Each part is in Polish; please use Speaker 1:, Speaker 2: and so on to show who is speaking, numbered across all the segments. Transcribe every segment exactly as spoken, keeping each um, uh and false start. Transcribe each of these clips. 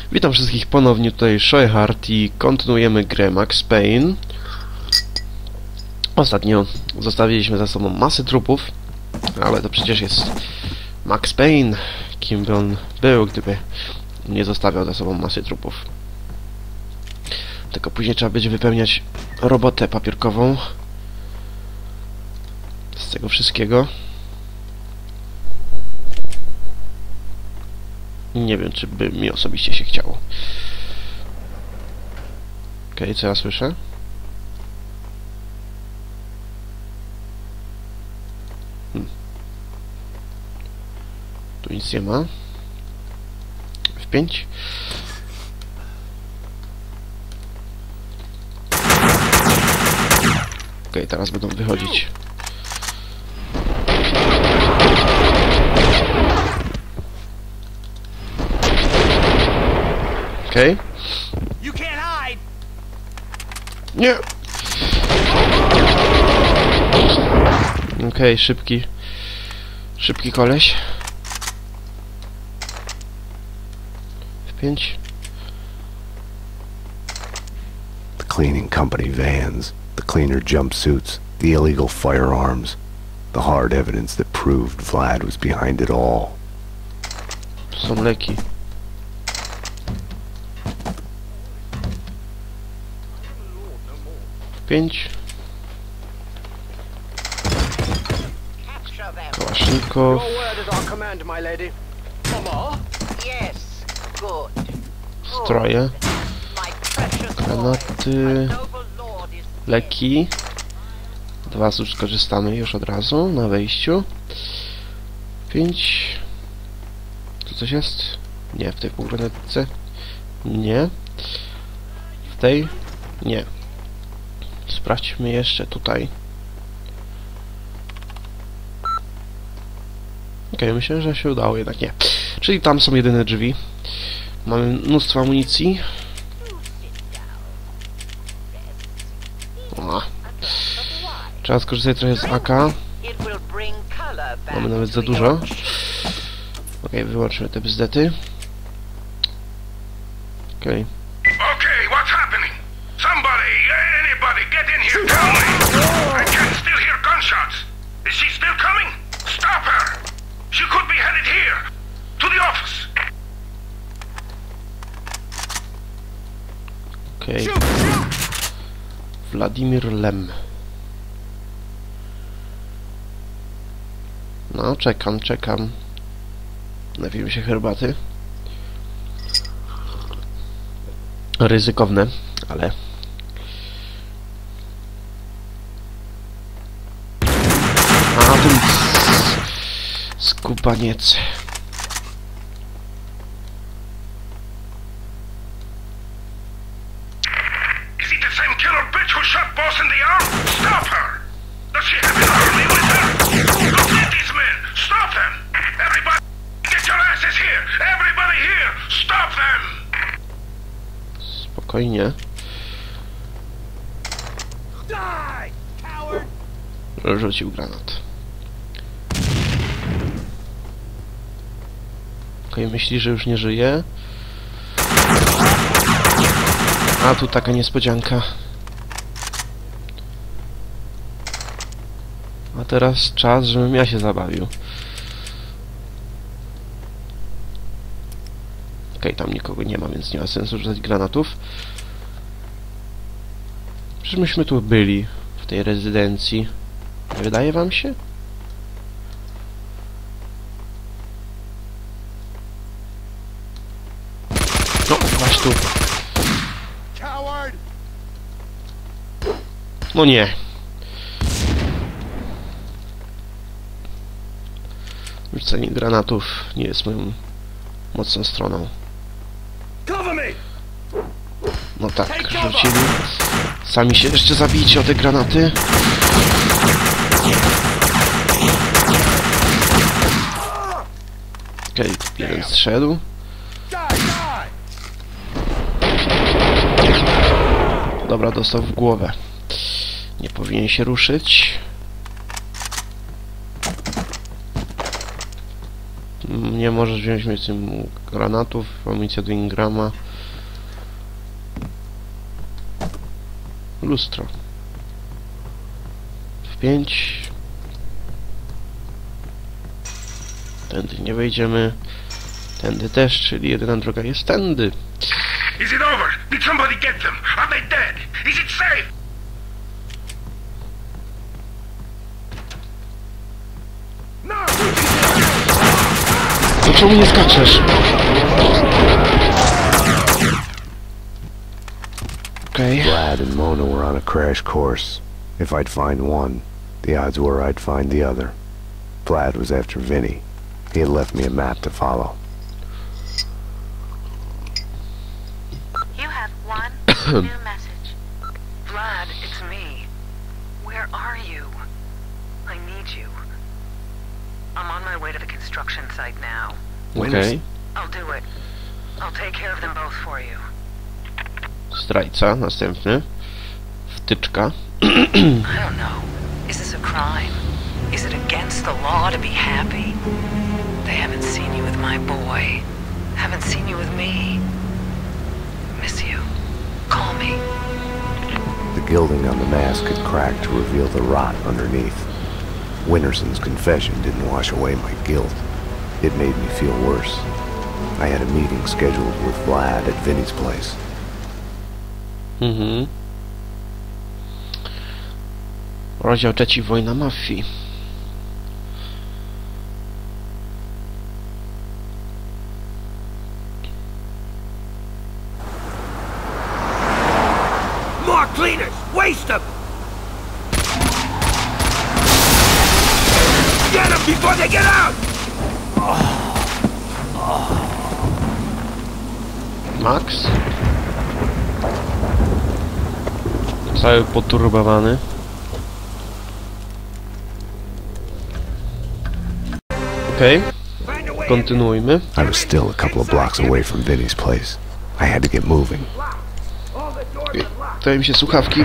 Speaker 1: Witam wszystkich ponownie, tutaj Shoehard i kontynuujemy grę Max Payne. Ostatnio zostawiliśmy za sobą masę trupów, ale to przecież jest Max Payne. Kim by on był, gdyby nie zostawiał za sobą masy trupów. Tylko później trzeba będzie wypełniać robotę papierkową z tego wszystkiego. Nie wiem, czy by mi osobiście się chciało. Okej, okay, co ja słyszę? Hmm. Tu nic nie ma. F pięć. Okej, okay, teraz będą wychodzić. Okej. Okay. Nie! Okej, okay, szybki. Szybki koleś. F pięć.
Speaker 2: The cleaning company vans, the cleaner jumpsuits, the illegal firearms, the hard evidence that proved Vlad was behind it all.
Speaker 1: Tu są leki. pięć. Kałasznikow. Stroje. Granaty. Leki. Dwa z już skorzystamy już od razu na wejściu. pięć. Tu coś jest? Nie, w tej półgranatce. Nie. W tej? Nie. Sprawdźmy jeszcze tutaj. Okej, okay, myślę, że się udało, jednak nie. Czyli tam są jedyne drzwi. Mamy mnóstwo amunicji. O. Trzeba skorzystać trochę z A K. Mamy nawet za dużo. Okej, okay, wyłączmy te bzdety. Okej. Okay.
Speaker 3: Get in here, tell me! I can still hear gunshots! Is she still coming? Stop her! She could be headed here! To the office!
Speaker 1: Okej. Okay. Wladimir Lem. No, czekam, czekam. Napijmy się herbaty. Ryzykowne, ale... A, tu skubaniec.
Speaker 3: Is it the same killer bitch who shot Boss in the arm? Stop her! Does she have an army with her? Look at these men! Stop them! Everybody, get your asses here! Everybody here! Stop them!
Speaker 1: Spokojnie.
Speaker 3: Die, coward!
Speaker 1: Rzucił granat. Okej, okay, myśli, że już nie żyje. A tu taka niespodzianka. A teraz czas, żebym ja się zabawił. Okej, okay, tam nikogo nie ma, więc nie ma sensu rzucać granatów. Przecież myśmy tu byli, w tej rezydencji. Nie wydaje wam się? No, właśnie tu. No nie. Rzucenie granatów nie jest moją mocną stroną. No tak, rzucili. Sami się jeszcze zabijcie o te granaty. Okej, okay, jeden zszedł. Dobra, dostał w głowę. Nie powinien się ruszyć. Nie możesz wziąć więcej granatów, amunicja do Ingrama. Lustro. W pięć. Tędy nie wejdziemy. Tędy też, czyli jedyna droga jest tędy.
Speaker 3: Is it over? Did somebody get them? Are they dead? Is it safe? No!
Speaker 1: To czemu nie skaczesz? Okej. Okay.
Speaker 2: Vlad and Mona were on a crash course. If I'd find one, the odds were I'd find the other. Vlad was after Vinny. He had left me a map to follow.
Speaker 4: You have one new message. Vlad, it's me. Where are you? I need you. I'm on my way to the construction site now.
Speaker 1: Okej. Okay.
Speaker 4: I'll do it. I'll take care of them both for you.
Speaker 1: Zdrajca, następny. Wtyczka.
Speaker 4: I don't know. Is this a crime? Is it against the law to be happy? They haven't seen you with my boy. Haven't seen you with me. Miss you. Call me.
Speaker 2: The gilding on the mask had cracked to reveal the rot underneath. Winterson's confession didn't wash away my guilt. It made me feel worse. I had a meeting scheduled with Vlad at Vinny's place.
Speaker 1: Mhm. Rozdział trzeci, wojna mafii.
Speaker 3: More cleaners! Waste them! Get them before they get out!
Speaker 1: Max? Cały poturbowany. Okej, okay. Kontynuujmy.
Speaker 2: I was still a couple of blocks away from Vinny's place. I had to get moving.
Speaker 1: Dają mi się słuchawki.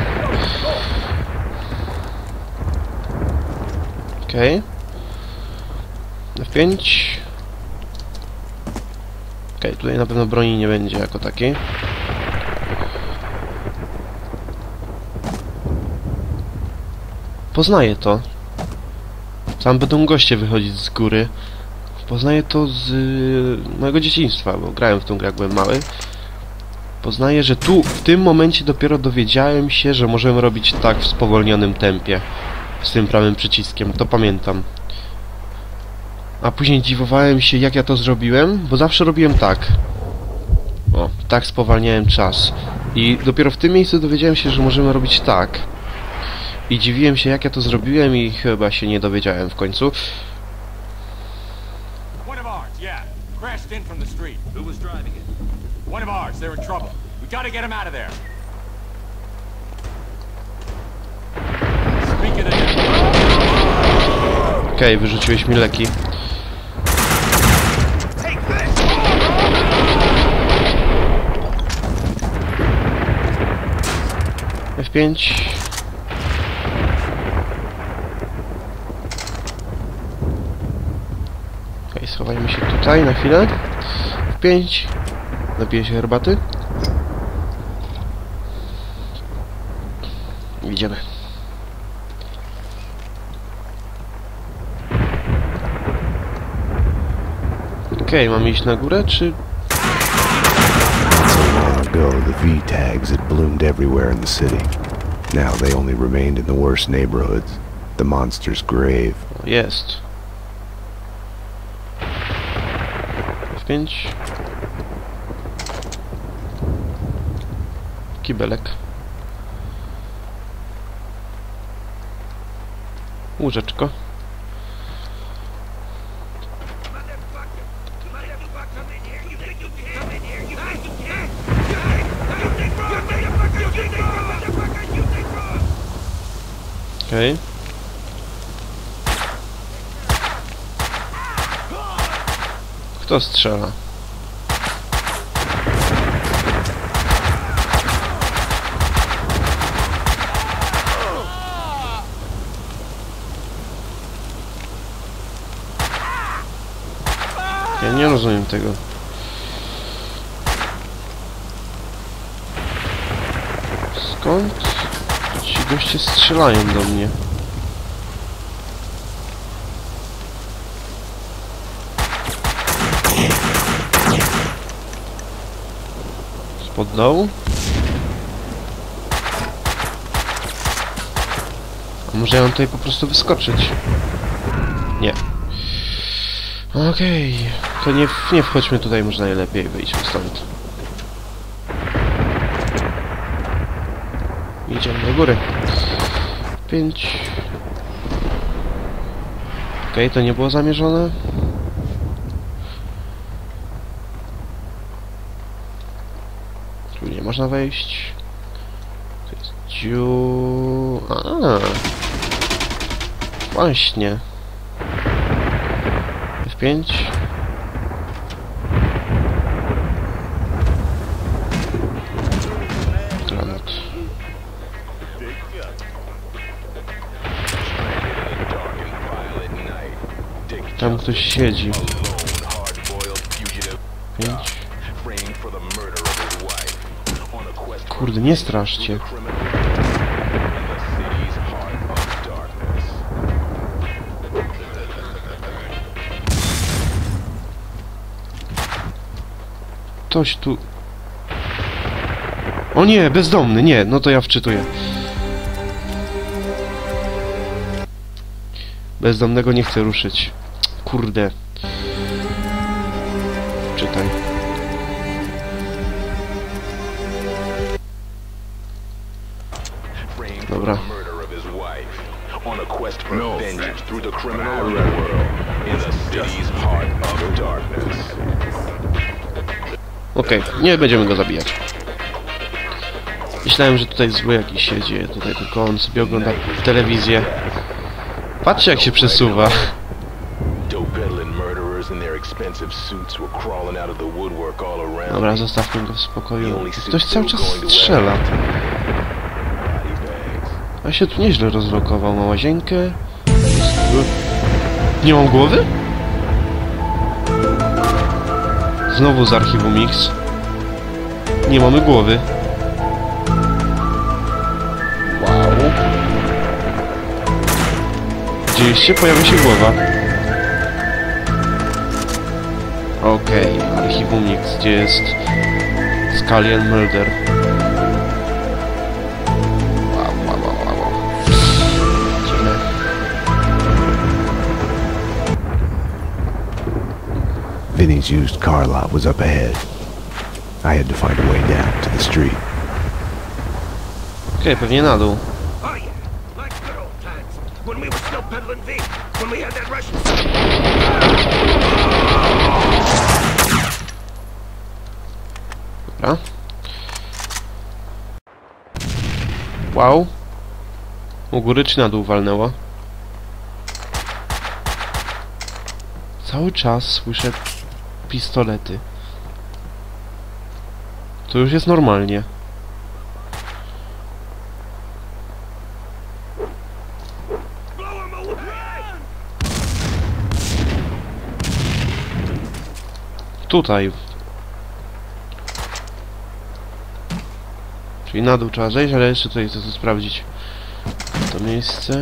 Speaker 1: Okej. Okay. F pięć. Okej, okay, tutaj na pewno broni nie będzie jako takiej. Poznaję to. Sam będą goście wychodzić z góry. Poznaję to z y, mojego dzieciństwa, bo grałem w tą grę jak byłem mały. Poznaję, że tu, w tym momencie dopiero dowiedziałem się, że możemy robić tak w spowolnionym tempie. Z tym prawym przyciskiem, to pamiętam. A później dziwowałem się, jak ja to zrobiłem, bo zawsze robiłem tak. O, tak spowalniałem czas. I dopiero w tym miejscu dowiedziałem się, że możemy robić tak. I dziwiłem się, jak ja to zrobiłem i chyba się nie dowiedziałem w końcu.
Speaker 5: One of ours, yeah. Crashed in from the street. Who was driving it? One of ours, they're in trouble. We gotta get him out of there. Speak of the
Speaker 1: Okej, okay, wyrzuciłeś mi leki. F pięć. Okej, okay, schowajmy się tutaj na chwilę. F pięć. Napiję się herbaty. Idziemy. Okej, okay, mamy iść na górę, czy...
Speaker 2: Long ago, the V-tags had bloomed everywhere in the city. Now they only remained in the worst neighborhoods. The monster's grave.
Speaker 1: Jest. F pięć. Kibelek. Łóżeczko. Okej. Okay. Kto strzela? rozumiem tego. Skąd ci goście strzelają do mnie? Spod dołu? A może ja mam tutaj po prostu wyskoczyć? Nie. Okej, okay. To nie, nie wchodźmy tutaj, może najlepiej wyjdźmy stąd. Idziemy do góry. Pięć. Okej, okay, to nie było zamierzone. Tu nie można wejść. To jest dziu... A. Właśnie. F pięć. Granat. Tam ktoś siedzi. Pięć. Kurde, nie straszcie. Ktoś tu... O nie, bezdomny, nie, no to ja wczytuję. Bezdomnego nie chcę ruszyć. Kurde. Czytaj. Dobra. Okej, okay, nie będziemy go zabijać. Myślałem, że tutaj zły jakiś siedzi, tutaj tylko on sobie ogląda telewizję. Patrzcie, jak się przesuwa. Dobra, zostawmy go w spokoju. Ktoś cały czas strzela. A się tu nieźle rozlokował. Ma łazienkę. Nie mam głowy? Znowu z archiwum X. Nie mamy głowy. Wow. Gdzieś się pojawia się głowa. Okej, okay, archiwum X, gdzie jest Scullion Mulder. Wow, wow, wow, wow. Dziwne.
Speaker 2: Vinny's used car lot was up ahead. I had to find a way down to the street.
Speaker 1: Okej, okay, pewnie na dół. Dobra. Wow. U góry czy na dół walnęło? Cały czas słyszę pistolety. To już jest normalnie. Tutaj. Czyli na dół trzeba zejść, ale jeszcze tutaj chcę to sprawdzić. To miejsce.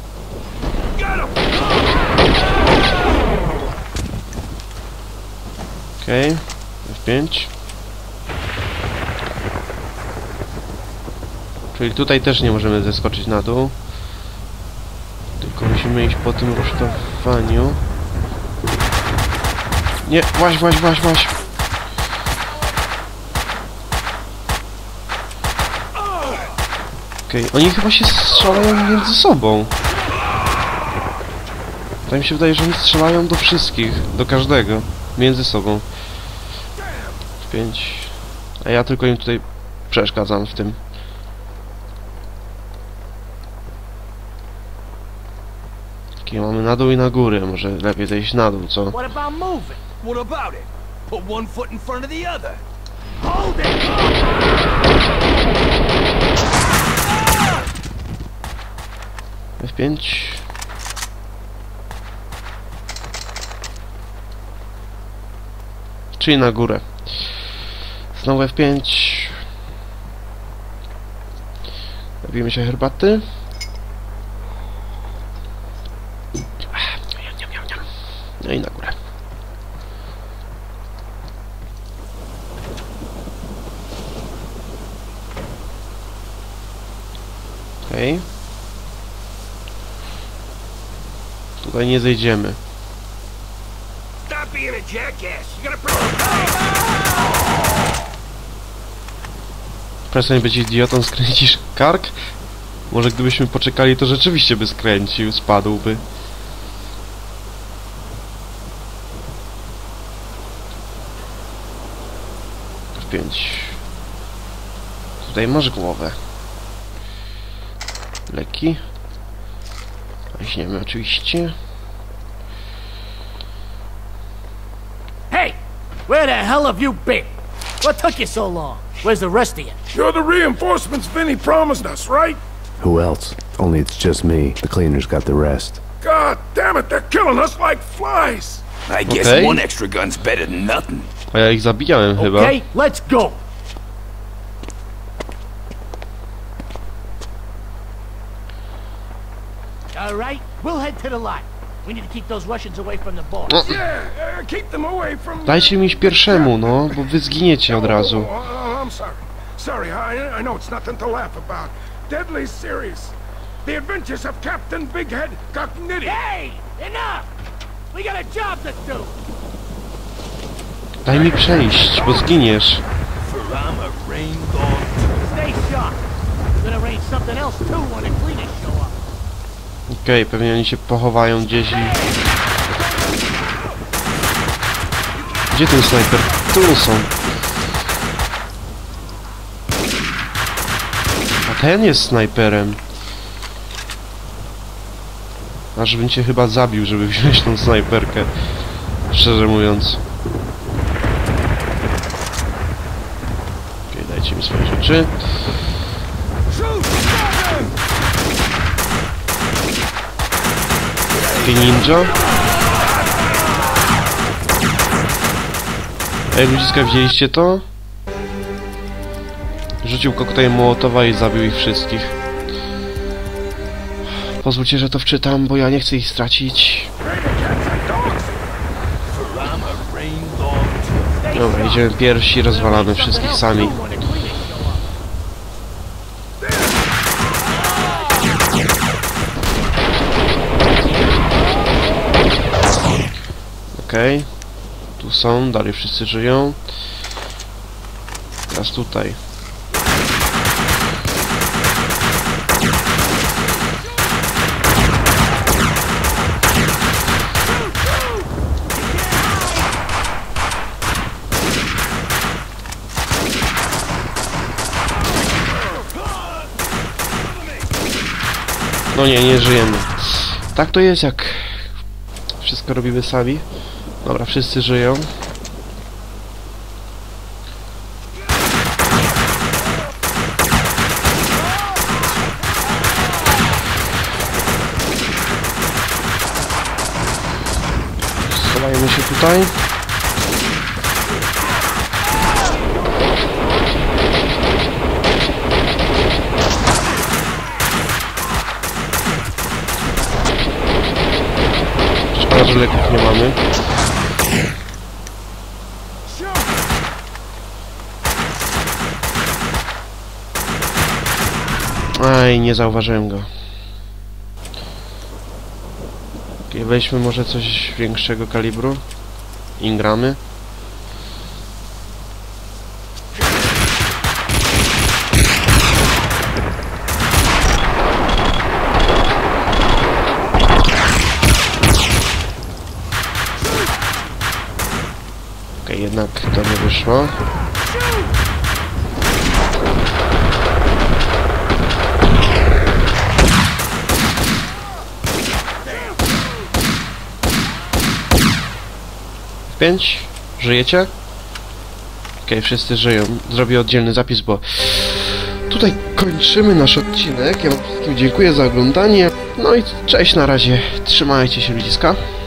Speaker 1: Okej. Okay. F pięć. Czyli tutaj też nie możemy zeskoczyć na dół. Tylko musimy iść po tym rusztowaniu. Nie, właź, właź, właź, właź. Okej, okay. Oni chyba się strzelają między sobą. To mi się wydaje, że oni strzelają do wszystkich, do każdego, między sobą. Pięć. A ja tylko im tutaj przeszkadzam w tym. Takie mamy na dół i na górę, może lepiej zejść na dół, co?
Speaker 6: What about moving? What about it? Put one foot in front of the other. Hold it!
Speaker 1: F pięć. Czyli na górę. Znowu F pięć. Napijmy się herbaty. No i na górę. Okej. Okay. Tutaj nie zejdziemy. Przestań być idiotą, skręcisz kark? Może gdybyśmy poczekali, to rzeczywiście by skręcił, spadłby. F pięć. Tutaj masz głowę. Leki. Weźmiemy oczywiście.
Speaker 7: Hey! Where the hell have you been? What took you so long? Where's the rest of you?
Speaker 3: You're the reinforcements Vinny promised us, right?
Speaker 2: Who else? Only it's just me. The cleaners got the rest.
Speaker 3: God damn it, they're killing us like flies.
Speaker 6: I guess
Speaker 1: Okay.
Speaker 6: one extra gun's better than nothing.
Speaker 1: A ja ich zabijałem chyba.
Speaker 7: Okay, let's go! All right, we'll head to the line. We need to keep those Russians away from the boss.
Speaker 1: No.
Speaker 3: Yeah, uh, keep them away from...
Speaker 1: Dajcie mi iść pierwszemu, no, bo wy zginiecie od razu.
Speaker 3: Oh, oh, oh, I'm sorry. Sorry, I, I know it's nothing to laugh about. Deadly serious. The adventures of Captain Bighead Cocknitty.
Speaker 7: Hey! Enough! We got a job to do!
Speaker 1: Daj mi przejść, bo zginiesz.
Speaker 6: For I'm a rain dog.
Speaker 7: Stay sharp. We're gonna arrange something else too when the cleaners show up.
Speaker 1: Okej, okay, pewnie oni się pochowają gdzieś i... Gdzie ten snajper? Tu są. A ten jest snajperem. Aż bym cię chyba zabił, żeby wziąć tą snajperkę. Szczerze mówiąc. Okej, okay, dajcie mi swoje rzeczy. Ninja. Ej, ludziska, widzieliście to? Rzucił koktajl Mołotowa i zabił ich wszystkich. Pozwólcie, że to wczytam, bo ja nie chcę ich stracić. Dobra, idziemy pierwsi, rozwalamy wszystkich sami. Okej, okay. Tu są, dalej wszyscy żyją. Teraz tutaj. No nie, nie żyjemy. Tak to jest, jak wszystko robimy sami. Dobra, wszyscy żyją. Schowajmy się tutaj. Szkoda, że leków nie mamy. Aj, nie zauważyłem go. Okay, weźmy może coś większego kalibru. Ingramy. Ok, jednak to nie wyszło. pięć. Żyjecie? Okej, okay, wszyscy żyją. Zrobię oddzielny zapis, bo tutaj kończymy nasz odcinek. Ja wam wszystkim dziękuję za oglądanie. No i cześć na razie. Trzymajcie się, ludziska.